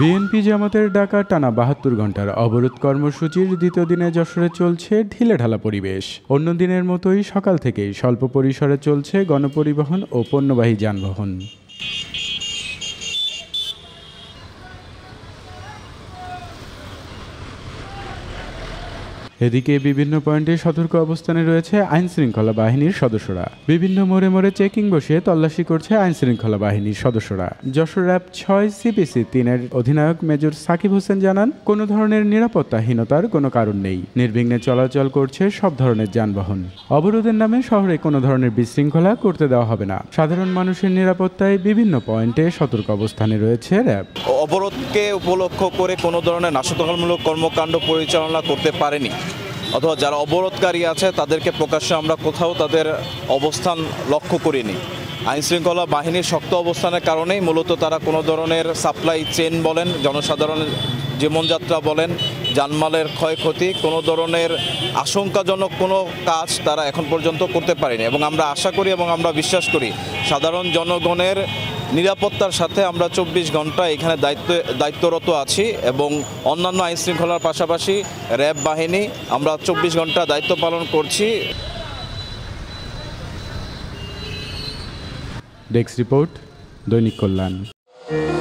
BNP জামাতের ডাকা টানা ৭২ ঘন্টার অবরোধ কর্মসূচির দ্বিতীয় দিনে যশোরে চলছে ঢিলেঢালা পরিবেশ। অন্য দিনের মতোই সকাল থেকেই স্বল্প পরিসরে চলছে গণপরিবহন ও পণ্যবাহী যানবাহন। এদিকে বিভিন্ন পয়েন্টে সতর্ক অবস্থানে রয়েছে আইনশৃঙ্খলা বাহিনীর সদস্যরা। বিভিন্ন মোড়ে মোড়ে চেকিং বসিয়ে তল্লাশি করছে আইনশৃঙ্খলা বাহিনীর সদস্যরা। যশোর র্যাব ৬ সিপিসি ৩-এর অধিনায়ক মেজর সাকিব হোসেন জানান, কোনো ধরনের নিরাপত্তাহীনতার কোনো কারণ নেই। নির্বিঘ্নে চলাচল করছে সব ধরনের যানবাহন। অবরোধের নামে শহরে কোনো ধরনের বিশৃঙ্খলা করতে দেওয়া হবে না। সাধারণ মানুষের নিরাপত্তায় বিভিন্ন পয়েন্টে সতর্ক অবস্থানে রয়েছে র্যাব। অবরোধকে উপলক্ষ করে কোনো ধরনের নাশকতামূলক কর্মকাণ্ড পরিচালনা করতে পারেনি, অথবা যারা অবরোধকারী আছে তাদেরকে প্রকাশ্যে আমরা কোথাও তাদের অবস্থান লক্ষ্য করিনি। আইনশৃঙ্খলা বাহিনীর শক্ত অবস্থানের কারণেই মূলত তারা কোনো ধরনের সাপ্লাই চেইন বলেন, জনসাধারণের জীবনযাত্রা বলেন, জানমালের ক্ষয়ক্ষতি, কোনো ধরনের আশঙ্কাজনক কোনো কাজ তারা এখন পর্যন্ত করতে পারেনি। এবং আমরা আশা করি এবং আমরা বিশ্বাস করি সাধারণ জনগণের নিরাপত্তার সাথে আমরা ২৪ ঘন্টা এখানে দায়িত্বরত আছি এবং অন্যান্য আইনশৃঙ্খলার পাশাপাশি র্যাব বাহিনী আমরা ২৪ ঘন্টা দায়িত্ব পালন করছি। ডেস্ক রিপোর্ট, দৈনিক কল্যাণ।